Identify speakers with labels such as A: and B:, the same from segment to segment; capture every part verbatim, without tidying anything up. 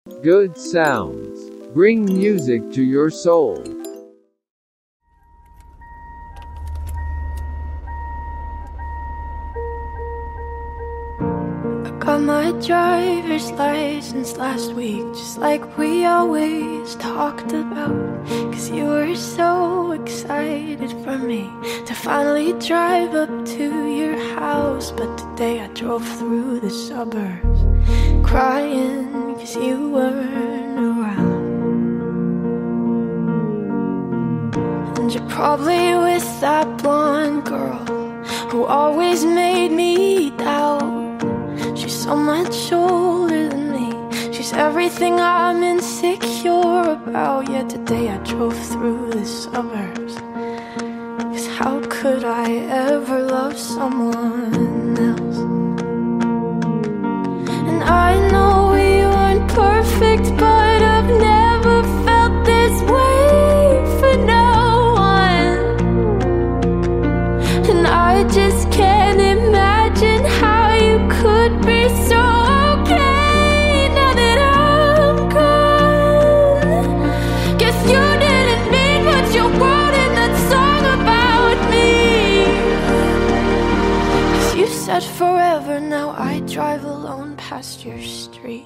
A: Good sounds bring music to your soul.
B: Got my driver's license last week, just like we always talked about. Cause you were so excited for me to finally drive up to your house. But today I drove through the suburbs, crying cause you weren't around. And you're probably with that blonde girl who always made me doubt. She's so much older than me, she's everything I'm insecure about. Yet today I drove through the suburbs, cause how could I ever love someone else? And I know we weren't perfect, but I've never felt this way for no one. And I just can't imagine how you could be so okay now that I'm gone. Guess you didn't mean what you wrote in that song about me. Cause you said forever, now I drive alone past your street.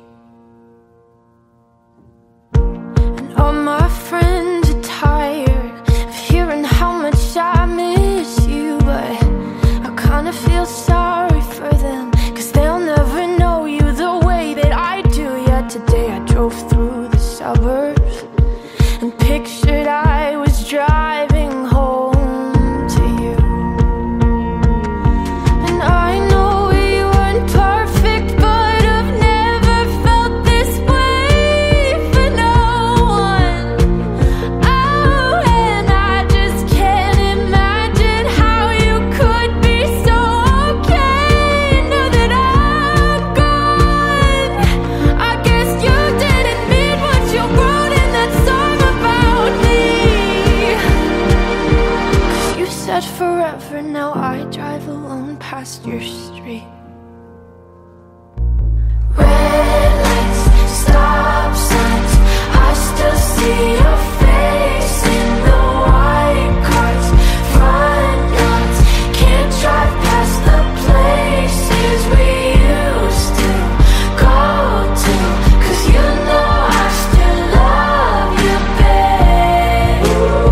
B: And all my friends are tired of hearing how much I miss you, but I kinda feel sorry for them, cause they'll never know you the way that I do. Yet today I drove through the suburbs and pictured I was driving home to you. And I know we weren't perfect, but I've never felt this way for no one. Oh, and I just can't imagine how you could be so okay now that I'm gone. I guess you didn't mean what you wrote in that song about me. Cause you said forever, now I drive alone past your street. Red lights, stop signs, I still see your face in the white cars, front yards. Can't drive past the places we used to go to, cause you know I still love you, babe.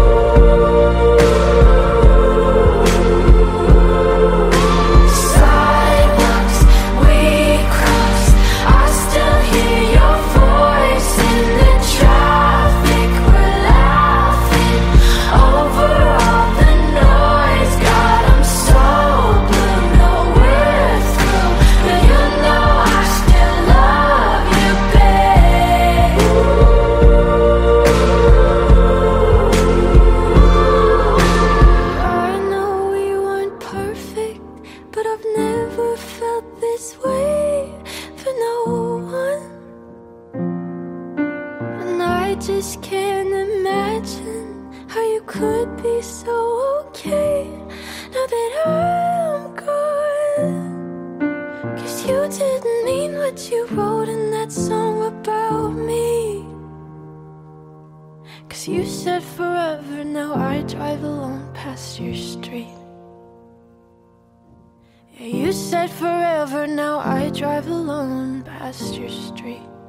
B: Sidewalks we crossed, I still hear your voice in the traffic. We're laughing over all the noise. God, I'm so blue, no we're through, but you know I still love you, babe. I know we weren't perfect, but I've never felt this way for no one. And I just can't imagine how you could be so okay now that I'm gone. Cause you didn't mean what you wrote in that song about me. Cause you said forever, now I drive alone past your street. Yeah, you said forever, now I drive alone past your street.